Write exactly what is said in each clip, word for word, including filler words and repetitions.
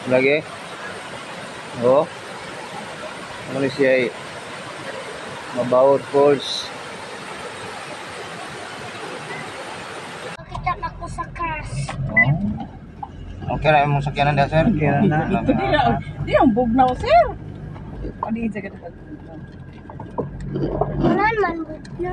lagi. Oh. Ano siya ay Mabawod Falls. Kita ako sa cars. Oh. Okay na yung sakyanan dyan, sir? Okay na. Di ang bugnaw, sir. Ano yung jagat na? Manan man bugnaw.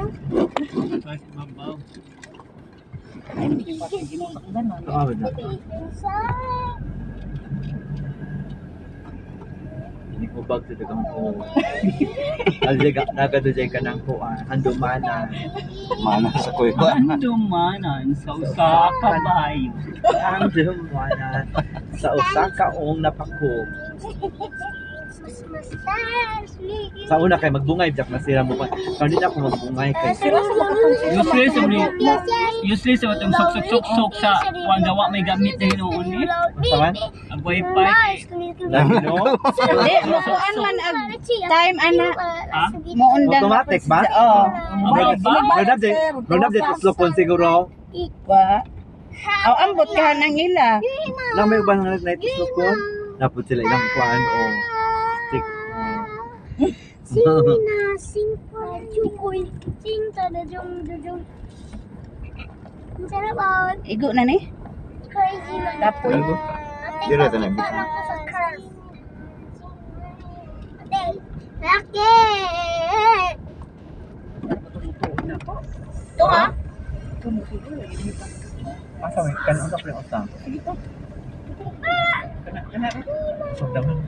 Hindi ko bag sa dagang ko. Aljaga, nagadujay ka ng kuan. Handumanan. Mana sa kuya. Handumanan sa usa ka bayo. Handumanan sa usa ka ong napako. Sa una kay magbungay jak masira mo pa. Kung di na ako magbungay kay Useless sa ni. Useless sa watong sok sok sok sa kuan gawa may gamit na hinuon ni. Saman? Ang wifi. Lagi no? Hindi, mukuan man ag time ana. Ha? Muundan. Automatic ba? Oo. Bernab de, Bernab de tuslokon siguro. Wa. Aw ambot ka nang ila. Na may ubang na tuslokon. Napud sila ilang kuan o stick. Sina sing pa chukoy sing ta da jong jong. Sarap ba? Igo na ni. Crazy man. Tapoy. Dito ito na. Kita ako sa cars. Ate, laki. Ito ah. Asa may kan usap rin usap. Kana kana. Sobrang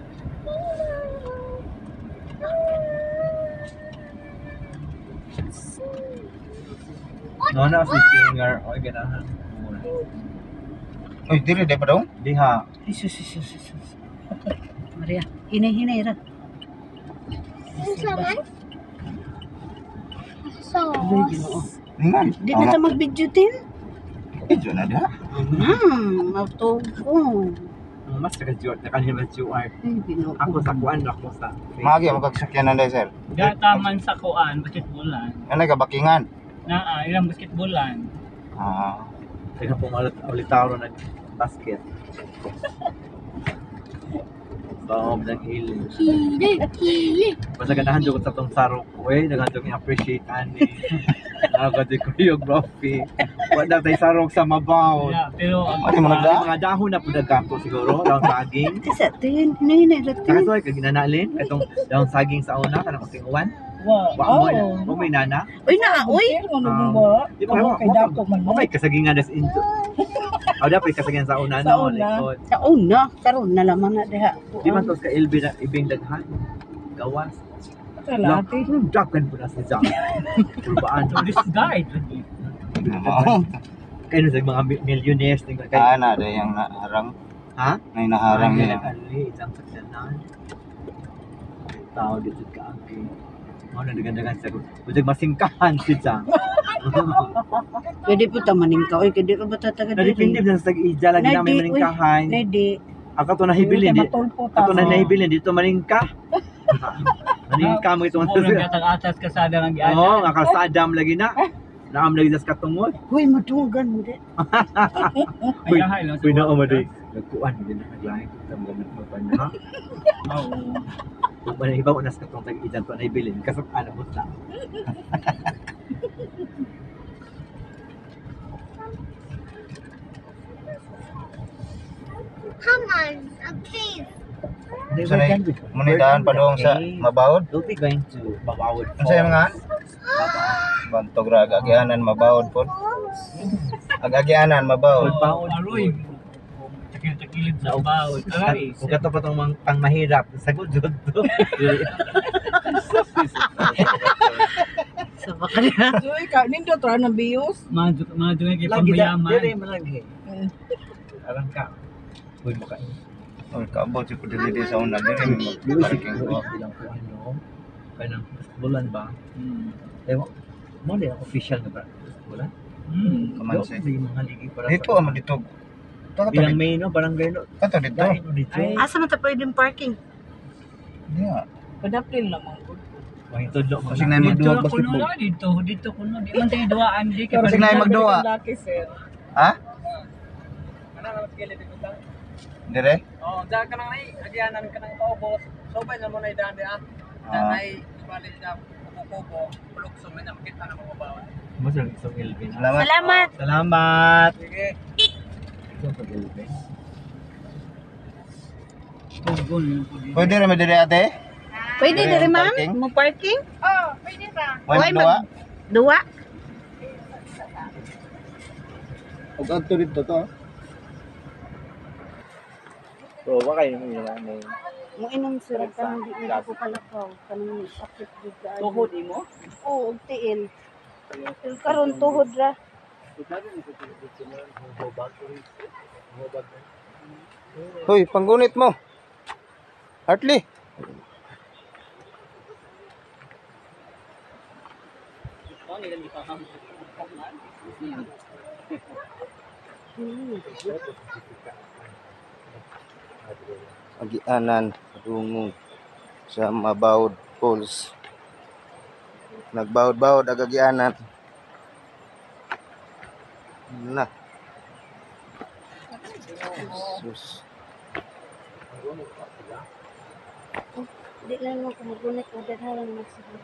No na si singer o ganahan. Uy, dili day pa daw? Diha. Isus isus isus. Maria, hinay-hinay ra. Ang saman? So, Ningan. Di na ta mag-video tin. Medyo na dia. Hmm, mautugo. Mas naka-jort na kanila Q R. Ay, Ginoo. Ako sa kuan ako sa. Magi mo kagsakyanan day, sir. Gataman sa kuan basketballan. Ano ka bakingan? Na ilang basketballan. Ah. Kaya po malit ulitaro na basket. Baom ng hiling. kili, kili. Basta ganahan jud ko sa tong sarok ko eh, daghan jud i-appreciate ani. Nakaka di choreography. Wala tay sarok sa mabaw. Yeah, pero ang Ano mo nagda? Mga dahon na pud dagko siguro, daw saging. Sa tin, hinay-hinay ra tin. Kaso ay kaginanalin katong daw saging sa una kanang uting uwan. Wa. Wa mo na, mo may nana. Uy na, uy. Um, Di ba mo kay dako man mo. Okay kasagingan des into. Aw dapat kasagingan sa una no. Likod. Sa una, karon na lamang na diha. Di man tos ka L B na ibing daghan. Gawas. Lati. Dagan po na sa jam. Turbaan. tourist guide. Oo. Kaya sa mga mi- millionaires ning kay. Ah, na day yang naharang. Ha? May naharang Ay, niya. ali isang sakyanan. Tao dito ka ang Mo na dagan-dagan sa ko. Ujag masingkahan si Jang. Pwede po ta maningkaw. Uy, kadi ka ba tataga Nadipindip sa tag-ija lagi na may maningkahan. Nedi. Ako to nahibilin di. Ako na nahibilin dito maningka. Maningka mo itong Mo lang gatang atas kasada ng giana. Oo, nga kalsadam lagi na. Naam lagi sa katungod. Uy, madungan mo di. Uy, Ayahay lang. uy na omadi. Nagkuan din na naglain kita mo gamit mo pa na. Oo. Kung man ibaw na sa katong tag-ijan to nahibilin kasap ana mo ta. Haman, a cave. Sanay, munidaan pa doon sa Mabawod. Don't be going to Mabawod. Ano sa'yo mga? Bantog ra, agagianan Mabawod po. Agagianan Mabawod. Mabawod. Aroy. Takil-takilid sa bawod. Aray. Kung kato pa itong mga pang mahirap, sagot jud to. Sa baka na. Uy, ka nindo tra na bios. Mga mga dunga kay Lagi da, pangmayaman. dire mo lagi. Alam ka. Uy mo ka. Oh, kaabot si Pudili di sa una. Dili may Luis, mag-parking ko. bilang ko ano, kanang bulan ba? Hmm. Ewan, mo na yung official na ba? Bulan? Hmm. Kamansi. Hindi mga ligi para Dito, amo dito. Ito, Bilang ito, may no, barangay no. ito, dito. Dahil mo dito. Ay. Asa man ta pwedeng parking? Yeah. Padaplin lamang ko. Mahitod mo. Kasi na Dito magduwa na kuno basketball. na dito, dito kuno. Di man tayo duaan di kay Kasi na magduwa. Laki sir. Ha? Dire? Oh, dahil ka nang nai, agyanan ka nang paubos. Sobay na mo na idaan di ah. Ah. Dahil nai, bali na kukubo, pulok sumin na makita na mga bawat. Masang isang Elvin. Salamat. Salamat. Salamat. Sige. Isang Elvin. Tugon mo po din. Pwede rin diri ate? Pwede Pwede diri yung ma'am? parking? Mo parking? Oh, pwede ba? One Oy, dua. mag- Duwa. Ug adto dito to. So, wa kay mo yun ano. Mo inom sir kanang di na ko kalakaw kanang sakit gid ka. Tuhod imo? Oo, og tiil. Karon tuhod ra. Hoy, panggunit mo. Hartley. Ano nila ipaham? Agianan dungog sa Mabawod Falls. Nagbawod-bawod ang agianan. Na. Sus. Di lang mo kumugunit o daghalang mo siguro.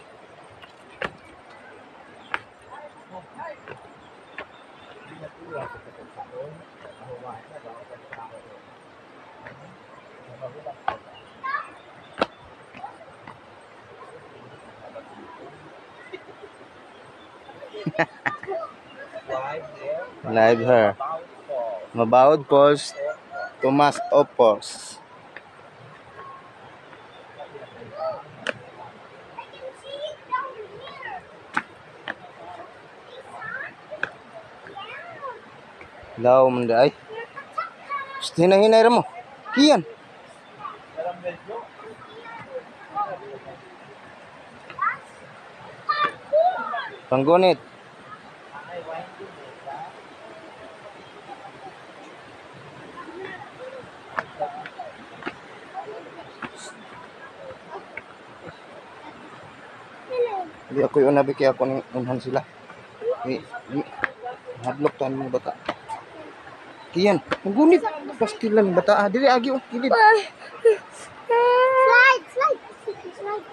Live her. Mabawod Falls. Tomas Opos. Daw man day. Hinay-hinay ra mo. Kiyan. Panggunit. Hindi ako yung nabi kaya ako ng unhan sila. Eh, eh, hadlok tayo mga bata. Kiyan, panggunit. Pastilan bata. Ah, dili agi oh, kilid. Slide, slide. Slide.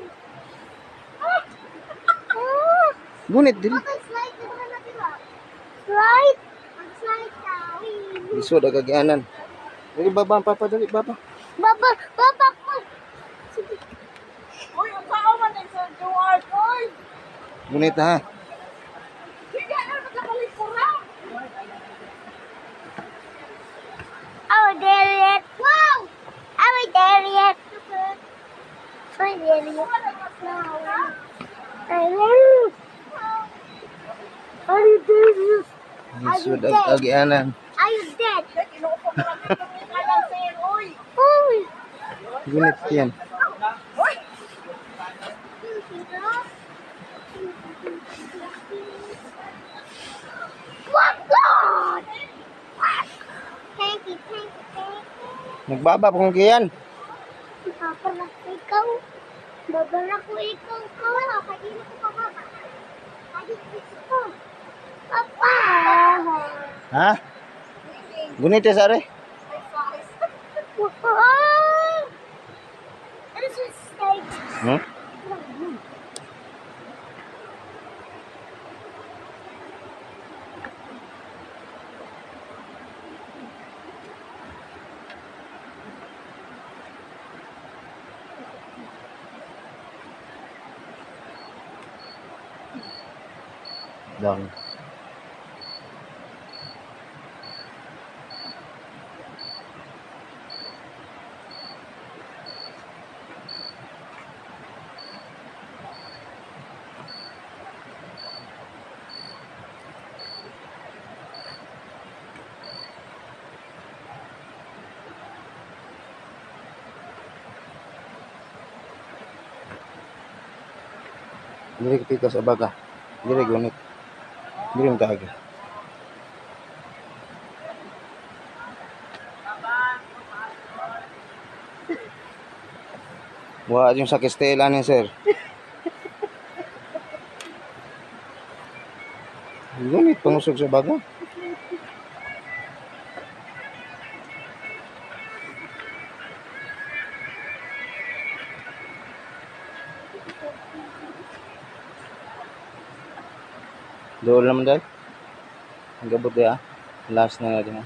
Ah, Gunit dili. okay, slide na ba natin ba? Slide. Mag-slide daw. Lisod ang agianan. Dili baba, papa, dali baba. Baba, baba ko. Sige. Uy, ang sao man din sa Juart, oy! Gunit ha. Sige, ano magkabalik ko ra? Oh, there yet. Wow! Are we there yet? Are we there yet? No. I know. Are you there? Lisod ang agianan. Are you dead? Inuupo mo lang ito ng kalang sir, oy! Uy! Gunit yan. What God? Thank you, thank you, thank you. Nagbaba kung kiyan. Paparak ko ikaw. Babarak ko ikaw. Kawala, pagino ko pababa. Pagino ko. Papa! Ha? Gunit ya sare. Wow! This is stage. Hmm? Dong. Diri kita sa baga. Diri gunit. Diri mo taagi. Wah, yung sa Kestela ni sir. Gunit pangusog sa baga. Doon naman dahil. Ang gabot ya. Last na natin.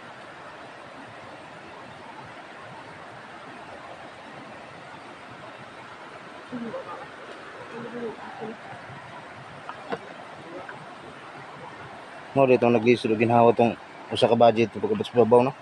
Mo dito naglisod og ginhawa tong usa ka budget pagkabot sa babaw no.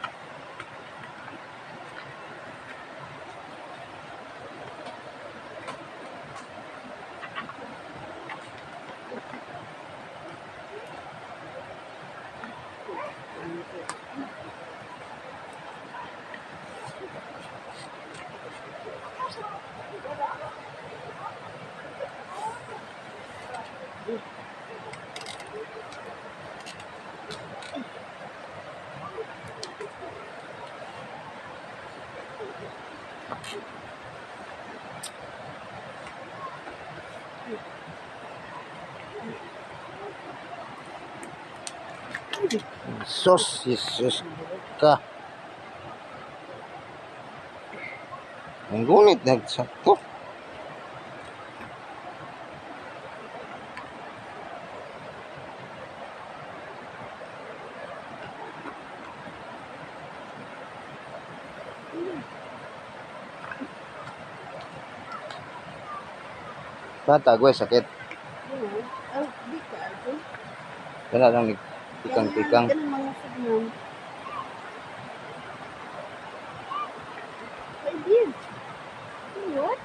Sus, Yesus ka. Ang gunit nagsakto. Bata, gue sakit. Oh, di ka. Kaya lang pikang-pikang. Ganun mga signal. I did. What?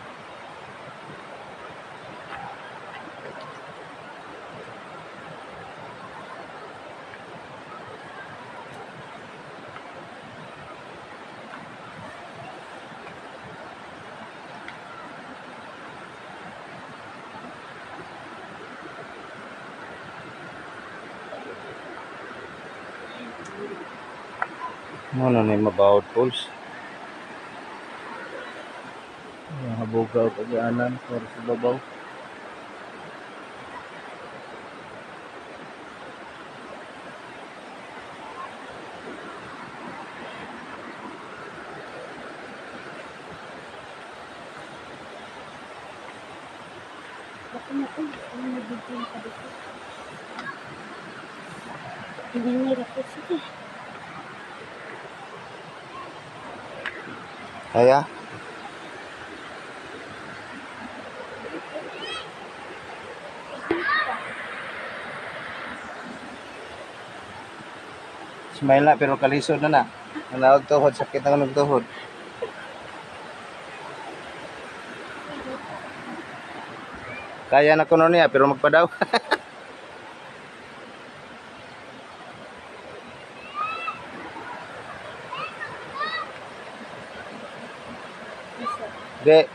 Ano na yung mabawad pulse? Yung habugaw pag-aanan para sa babaw. Baka na ko. Ano nabigyan ka dito? Hindi nira ko. Sige. Kaya? Smile na pero kalisod na na. Nanawag tuhod, sakit na ng tuhod. Kaya na kuno niya pero magpadaw. De.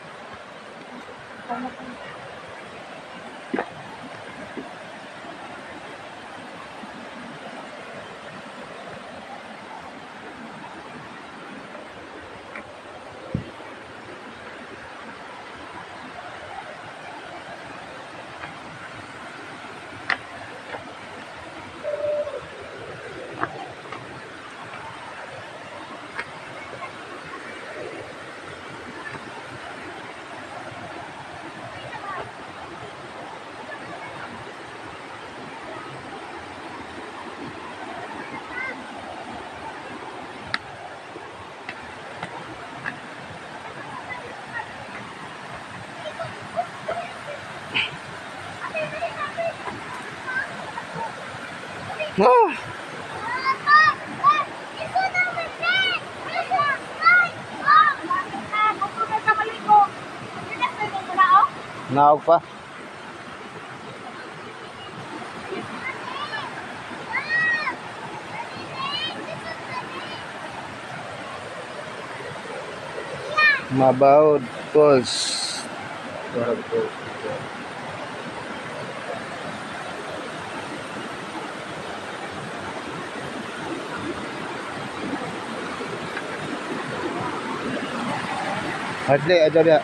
Ah. Naog pa. Mabawod Falls. Hadli aja dia.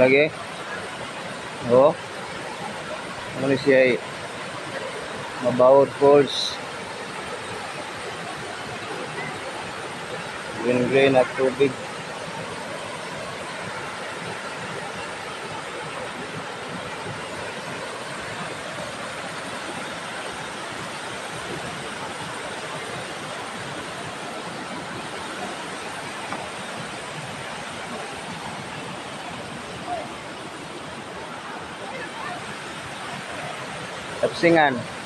lagi. Oh. Ano siya ay Mabawod Falls. Green green at tubig. Tapsingan.